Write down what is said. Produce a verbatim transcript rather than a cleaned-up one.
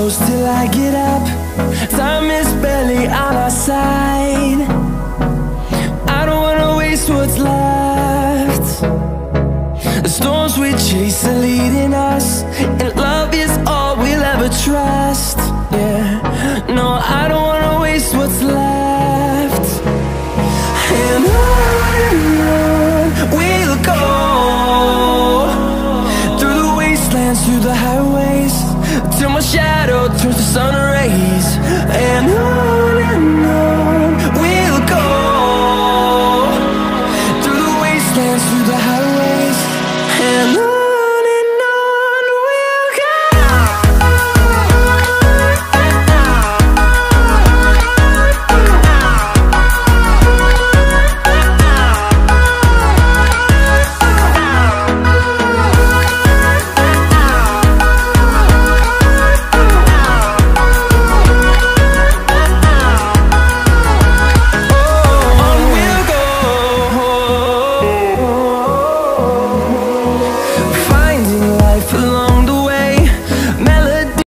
close till I get up. Time is barely on our side. I don't wanna waste what's left. The storms we chase are leading us, and love is all we'll ever trust. Yeah, no, I don't wanna waste what's left.